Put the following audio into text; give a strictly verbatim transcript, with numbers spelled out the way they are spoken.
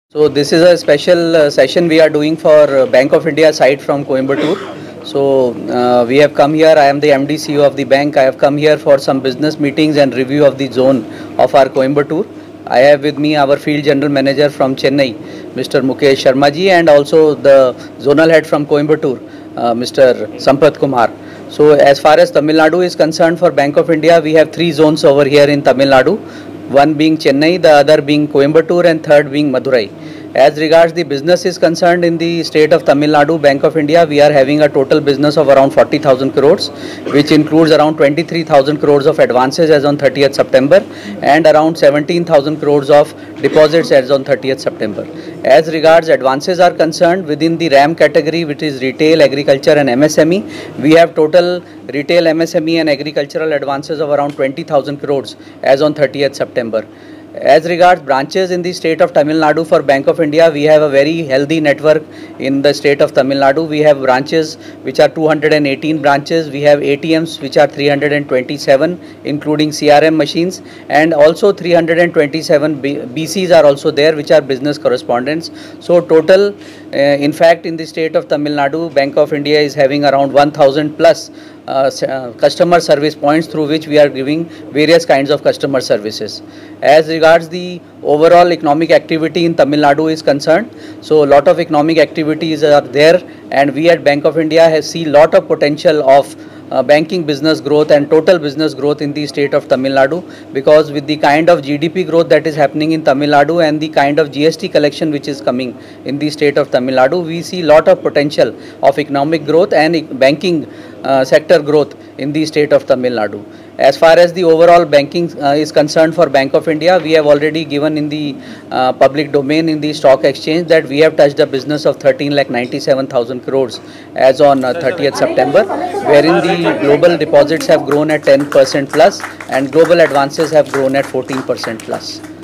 So this is a special uh, session we are doing for uh, Bank of India site from Coimbatore. So uh, we have come here. I am the M D C E O of the bank. I have come here for some business meetings and review of the zone of our Coimbatore. I have with me our field general manager from Chennai, Mister Mukesh Sharma ji, and also the zonal head from Coimbatore, uh, Mister Sampath Kumar. So as far as Tamil Nadu is concerned, for Bank of India, we have three zones over here in Tamil Nadu. One being Chennai, the other being Coimbatore, and third being Madurai. As regards the business is concerned, in the state of Tamil Nadu, Bank of India, we are having a total business of around forty thousand crores, which includes around twenty-three thousand crores of advances as on thirtieth September and around seventeen thousand crores of deposits as on thirtieth September. As regards advances are concerned, within the RAM category, which is retail, agriculture and M S M E, we have total retail, M S M E and agricultural advances of around twenty thousand crores as on thirtieth September. As regards branches in the state of Tamil Nadu for Bank of India, we have a very healthy network in the state of Tamil Nadu. We have branches which are two hundred eighteen branches. We have A T Ms which are three hundred twenty-seven, including C R M machines, and also three hundred twenty-seven B Cs are also there, which are business correspondents. So total, uh, in fact, in the state of Tamil Nadu, Bank of India is having around one thousand plus Uh, uh, customer service points through which we are giving various kinds of customer services. As regards the overall economic activity in Tamil Nadu is concerned, so a lot of economic activities are there, and we at Bank of India have seen lot of potential of uh, banking business growth and total business growth in the state of Tamil Nadu, because with the kind of G D P growth that is happening in Tamil Nadu and the kind of G S T collection which is coming in the state of Tamil Nadu, we see lot of potential of economic growth and banking uh, sector growth in the state of Tamil Nadu. As far as the overall banking uh, is concerned for Bank of India, we have already given in the uh, public domain in the stock exchange that we have touched a business of thirteen lakh ninety-seven thousand crores as on uh, thirtieth September, wherein the global deposits have grown at ten percent plus and global advances have grown at fourteen percent plus.